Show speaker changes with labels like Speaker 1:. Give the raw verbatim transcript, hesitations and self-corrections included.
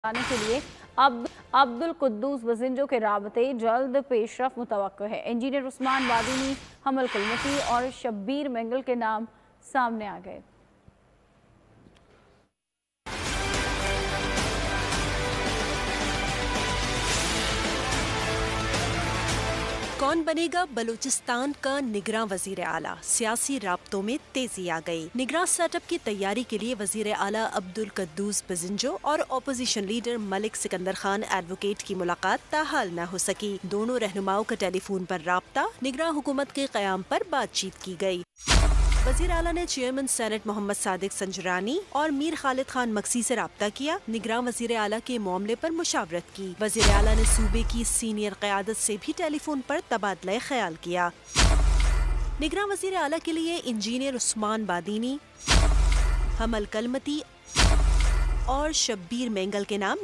Speaker 1: आने के लिए अब अब्दुल कुद्दूस बजिंजो के राबते जल्द पेशरफ मुतवक्को है। इंजीनियर उस्मान बादीनी, हमल कलमती और शब्बीर मेंगल के नाम सामने आ गए।
Speaker 2: कौन बनेगा बलूचिस्तान का निगरां वजीर आला, सियासी राब्तों में तेजी आ गई। निगरां सेटअप की तैयारी के लिए वजीर आला अब्दुल कुद्दूस बजिंजो और opposition leader Malik Sikandar Khan advocate की मुलाकात ताहाल न हो सकी। दोनों रहनुमाओं का टेलीफोन पर राब्ता, निगरां हुकूमत के क़याम पर बातचीत की गई। वज़ीर आला ने चेयरमैन सेनेट मोहम्मद सादिक संजरानी और मीर खालिद खान मक्सी से राब्ता किया। निगरां वज़ीर आला के मामले पर मुशावरत की। वज़ीर आला ने सूबे की सीनियर क़यादत से भी टेलीफोन पर तबादला ख्याल किया। निगरां वज़ीर आला के लिए इंजीनियर उस्मान बादीनी, हमल कलमती और शब्बीर मेंगल के नाम